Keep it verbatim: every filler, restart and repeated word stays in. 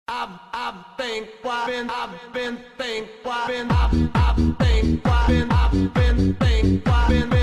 I've, I've think, I've been, I've been think, I've been, I've, I've think, I've been, I've been think, I've been.